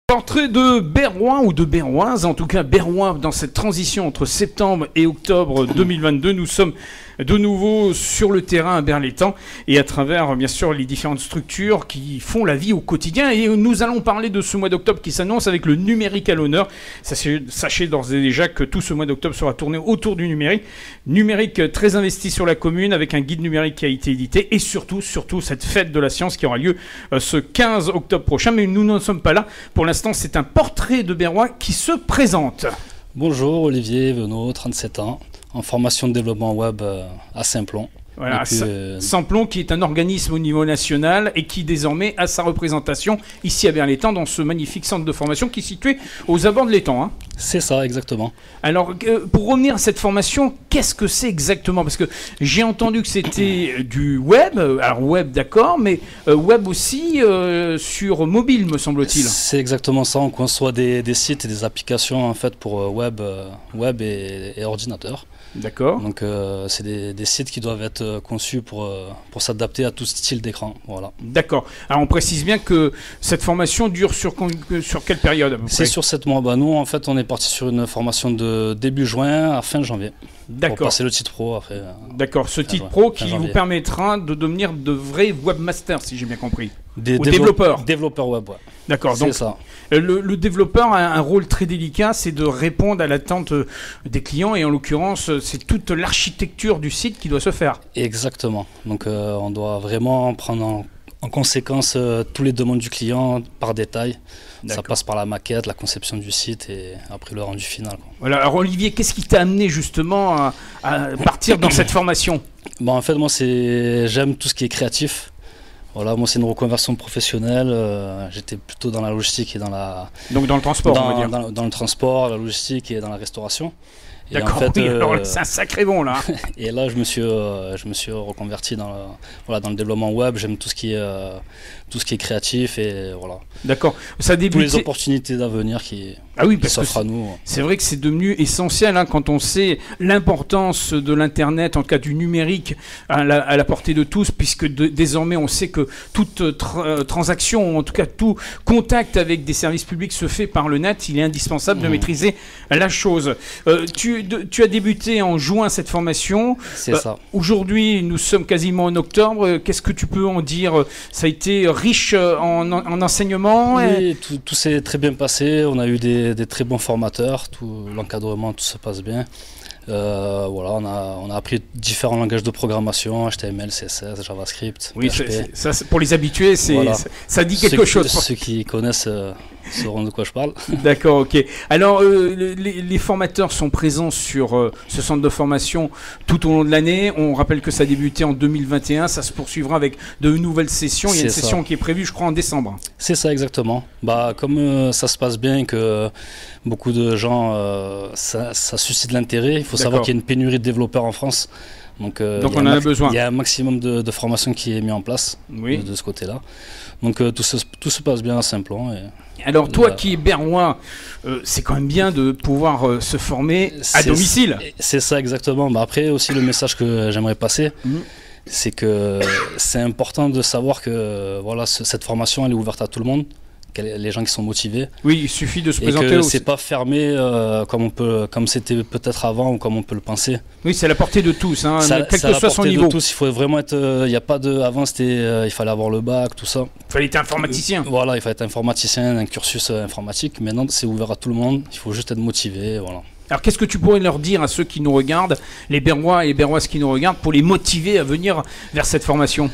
Portrait de Berrois ou de Berroise, en tout cas Berrois dans cette transition entre septembre et octobre 2022. Nous sommes de nouveau sur le terrain à Berlétan et à travers bien sûr les différentes structures qui font la vie au quotidien. Et nous allons parler de ce mois d'octobre qui s'annonce avec le numérique à l'honneur. Sachez d'ores et déjà que tout ce mois d'octobre sera tourné autour du numérique. Numérique très investi sur la commune avec un guide numérique qui a été édité et surtout cette fête de la science qui aura lieu ce 15 octobre prochain. Mais nous n'en sommes pas là. Pour l'instant, c'est un portrait de Berrois qui se présente. Bonjour, Olivier Venot, 37 ans, en formation de développement web à Saint-Plon. Voilà, Saint-Plon qui est un organisme au niveau national et qui désormais a sa représentation ici à Berlétan dans ce magnifique centre de formation qui est situé aux abords de l'étang. Hein. C'est ça, exactement. Alors, pour revenir à cette formation, qu'est-ce que c'est exactement? Parce que j'ai entendu que c'était du web, alors web d'accord, mais web aussi sur mobile, me semble-t-il. C'est exactement ça, on conçoit des sites et des applications en fait pour web et ordinateur. D'accord. Donc c'est des sites qui doivent être conçus pour s'adapter à tout style d'écran. Voilà. D'accord. Alors on précise bien que cette formation dure sur quelle période à peu près? C'est sur 7 mois. Nous en fait on est parti sur une formation de début juin à fin janvier. D'accord. Pour passer le titre pro après. D'accord. Ce titre pro qui vous permettra de devenir de vrais webmasters si j'ai bien compris. Des développeurs. Développeurs web, ouais. D'accord, donc ça. Le développeur a un rôle très délicat, c'est de répondre à l'attente des clients et en l'occurrence, c'est toute l'architecture du site qui doit se faire. Exactement, donc on doit vraiment prendre en conséquence tous les demandes du client par détail. Ça passe par la maquette, la conception du site et après le rendu final. Quoi. Voilà, alors Olivier, qu'est-ce qui t'a amené justement à partir dans cette formation? Bon, en fait, moi j'aime tout ce qui est créatif. Voilà, moi c'est une reconversion professionnelle, j'étais plutôt dans la logistique et dans la... Donc dans le transport, on va dire. Dans le transport, la logistique et dans la restauration. D'accord, en fait, oui, alors c'est un sacré bon là. Et là je me suis reconverti dans le développement web, j'aime tout ce qui est créatif et voilà. D'accord, ça débute... Toutes les opportunités d'avenir qui s'offrent à nous. C'est vrai que c'est devenu essentiel hein, quand on sait l'importance de l'internet, en tout cas du numérique à la portée de tous, puisque désormais on sait que toute transaction, en tout cas tout contact avec des services publics se fait par le net. Il est indispensable de maîtriser la chose. Tu as débuté en juin cette formation. C'est ça. Aujourd'hui, nous sommes quasiment en octobre. Qu'est-ce que tu peux en dire? Ça a été riche en enseignement? Oui, tout s'est très bien passé. On a eu des très bons formateurs. Tout l'encadrement, tout se passe bien. Voilà, on a appris différents langages de programmation, HTML, CSS, JavaScript, oui, PHP. Ça, pour les habitués, ça dit quelque chose. Ceux qui connaissent sauront de quoi je parle. D'accord, ok. Alors, les formateurs sont présents sur ce centre de formation tout au long de l'année. On rappelle que ça a débuté en 2021. Ça se poursuivra avec de nouvelles sessions. Il y a une session qui est prévue, je crois, en décembre. C'est ça, exactement. Comme ça se passe bien et que beaucoup de gens, ça suscite l'intérêt, il faut savoir qu'il y a une pénurie de développeurs en France. Donc on en a besoin. Il y a un maximum de formation qui est mis en place de ce côté-là. Donc tout se passe bien à Saint-Plon. Alors toi qui es Berrois, c'est quand même bien de pouvoir se former à domicile. C'est ça exactement. Après aussi le message que j'aimerais passer, c'est que c'est important de savoir que voilà, cette formation elle est ouverte à tout le monde. Les gens qui sont motivés. Oui, il suffit de se présenter. Et que c'est pas fermé comme c'était peut-être avant ou comme on peut le penser. Oui, c'est à la portée de tous, hein, quel que soit son niveau. Tous, il faut vraiment être. Il y a pas de. Avant, il fallait avoir le bac, tout ça. Il fallait être informaticien. Voilà, il fallait être informaticien, un cursus informatique. Maintenant, c'est ouvert à tout le monde. Il faut juste être motivé, voilà. Alors, qu'est-ce que tu pourrais leur dire à ceux qui nous regardent, les Berrois et les Berroises qui nous regardent, pour les motiver à venir vers cette formation?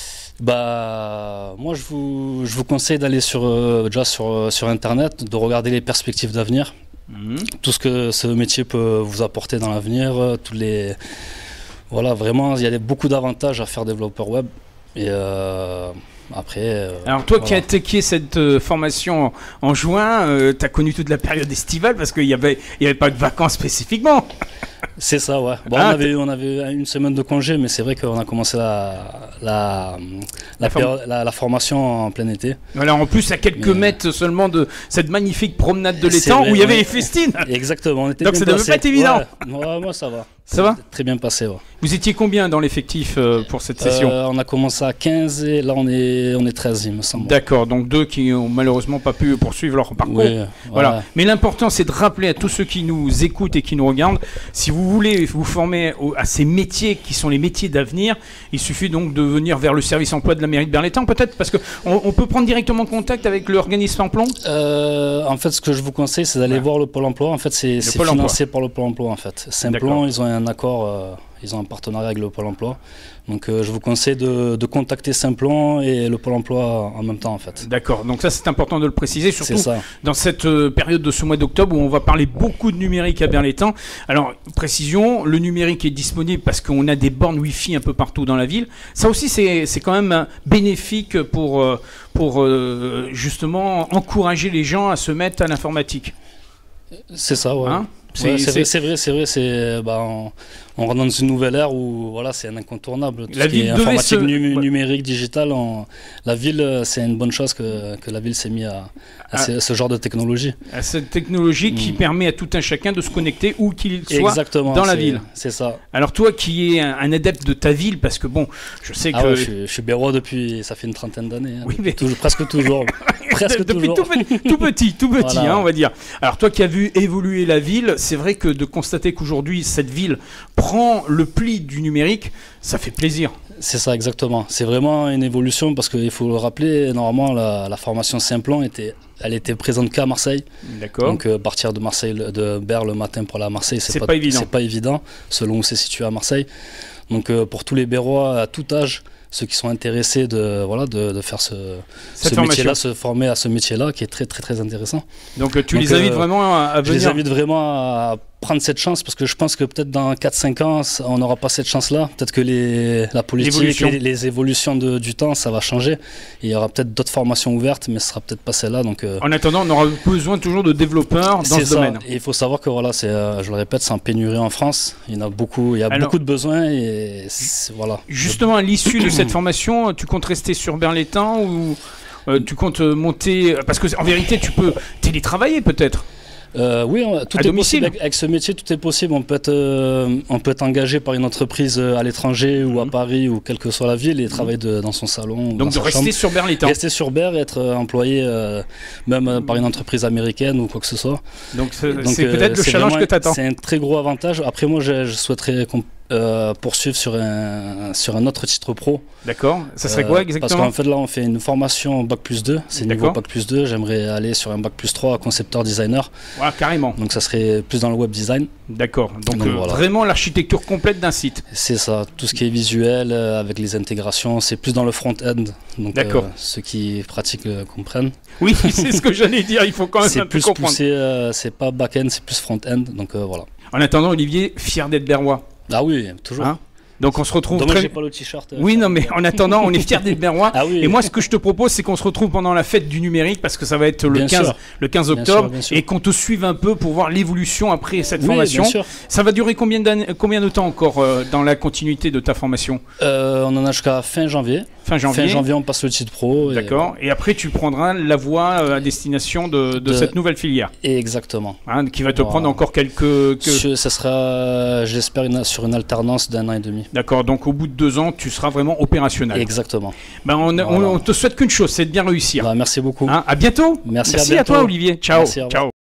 Moi je vous conseille d'aller sur internet, de regarder les perspectives d'avenir, tout ce que ce métier peut vous apporter dans l'avenir, voilà, vraiment il y a beaucoup d'avantages à faire développeur web et après. Alors toi qui as attaqué cette formation en juin, tu as connu toute la période estivale parce qu'il y avait pas de vacances spécifiquement. C'est ça, ouais. Bon, on avait une semaine de congé, mais c'est vrai qu'on a commencé la formation en plein été. Voilà, en plus, à quelques mètres seulement de cette magnifique promenade de l'étang où il y avait les festines. Exactement. Donc ça ne devait pas être évident. Ouais, moi, ça va. Ça va ? Très bien passé, ouais. Vous étiez combien dans l'effectif pour cette session? On a commencé à 15 et là on est 13, il me semble. D'accord, donc 2 qui n'ont malheureusement pas pu poursuivre leur parcours. Oui, voilà. Mais l'important c'est de rappeler à tous ceux qui nous écoutent et qui nous regardent, si vous voulez vous former à ces métiers qui sont les métiers d'avenir, il suffit donc de venir vers le service emploi de la mairie de Berlétan peut-être, parce qu'on peut prendre directement contact avec l'organisme Samplon. En fait, ce que je vous conseille, c'est d'aller voir le Pôle emploi. En fait, c'est financé par le Pôle emploi en fait. Samplon, ils ont un accord. Ils ont un partenariat avec le Pôle emploi. Donc je vous conseille de contacter Simplon et le Pôle emploi en même temps en fait. D'accord, donc ça c'est important de le préciser, surtout dans cette période de ce mois d'octobre où on va parler beaucoup de numérique à Berlétan. Alors précision, le numérique est disponible parce qu'on a des bornes Wi-Fi un peu partout dans la ville. Ça aussi c'est quand même bénéfique pour justement encourager les gens à se mettre à l'informatique. C'est ça, ouais. Hein, c'est vrai. On rentre dans une nouvelle ère où voilà, c'est un incontournable. Tout la ville informatique numérique, digitale, la ville, c'est une bonne chose que la ville s'est mise à ce genre de technologie. À cette technologie qui permet à tout un chacun de se connecter où qu'il soit dans la ville. C'est ça. Alors toi qui es un adepte de ta ville, parce que bon, je sais que... je suis bérois depuis, ça fait une trentaine d'années. Hein, oui, presque toujours. Depuis tout petit, voilà. Hein, on va dire. Alors toi qui as vu évoluer la ville, c'est vrai que de constater qu'aujourd'hui cette ville prend le pli du numérique, ça fait plaisir. C'est ça, exactement. C'est vraiment une évolution parce qu'il faut le rappeler, normalement la formation Simplon elle était présente qu'à Marseille. D'accord. Donc partir de Marseille, de Berre le matin pour aller à Marseille, c'est pas évident, selon où c'est situé à Marseille. Donc pour tous les Berrois à tout âge, ceux qui sont intéressés de faire ce métier-là, se former à ce métier-là, qui est très très très intéressant. Donc tu les invites vraiment à venir. Je les invite vraiment à prendre cette chance parce que je pense que peut-être dans 4-5 ans, on n'aura pas cette chance-là. Peut-être que la politique, les évolutions du temps, ça va changer. Et il y aura peut-être d'autres formations ouvertes, mais ce sera peut-être pas celle-là. Donc, en attendant, on aura besoin toujours de développeurs dans ce domaine. Et il faut savoir que voilà, je le répète, c'est en pénurie en France. Il y en a beaucoup, beaucoup de besoins. Et voilà. Justement, à l'issue de cette formation, tu comptes rester sur Berlétan ou tu comptes monter... Parce qu'en vérité, tu peux télétravailler peut-être. Oui, tout est possible. Avec ce métier, tout est possible. On peut être engagé par une entreprise à l'étranger ou à Paris ou quelle que soit la ville et travailler dans son salon. Donc de rester sur Berlétan. Rester sur Berre et être employé même par une entreprise américaine ou quoi que ce soit. Donc c'est peut-être le challenge que tu attends. C'est un très gros avantage. Après moi, je souhaiterais poursuivre sur un autre titre pro. D'accord. Ça serait quoi exactement? Parce qu'en fait là on fait une formation Bac plus 2, c'est niveau Bac plus 2, j'aimerais aller sur un Bac plus 3 concepteur designer. Ouais, carrément. Donc ça serait plus dans le web design. D'accord. Donc voilà. Vraiment l'architecture complète d'un site. C'est ça, tout ce qui est visuel avec les intégrations, c'est plus dans le front-end. Donc ceux qui pratiquent comprennent. Oui, c'est ce que j'allais dire, il faut quand même un peu comprendre. C'est pas back-end, c'est plus front-end, donc voilà. En attendant, Olivier, fier d'être berrois. Ah oui, toujours. Hein, donc on se retrouve. Dommage, j'ai pas le t-shirt. Oui, non, mais en attendant, on est fiers d'être berrois. Ah oui. Et moi, ce que je te propose, c'est qu'on se retrouve pendant la fête du numérique, parce que ça va être le 15 octobre, bien sûr. Et qu'on te suive un peu pour voir l'évolution après cette formation. Bien sûr. Ça va durer combien de temps encore dans la continuité de ta formation? On en a jusqu'à fin janvier. Fin janvier, on passe le titre pro. D'accord. Et après, tu prendras la voie à destination de cette nouvelle filière. Exactement. Hein, qui va te prendre encore quelques... Ça sera, j'espère, sur une alternance d'1 an et demi. D'accord. Donc, au bout de 2 ans, tu seras vraiment opérationnel. Exactement. Ben, on te souhaite qu'une chose, c'est de bien réussir. Merci beaucoup. Hein, à bientôt. Merci à toi, Olivier. Ciao. Merci, ciao.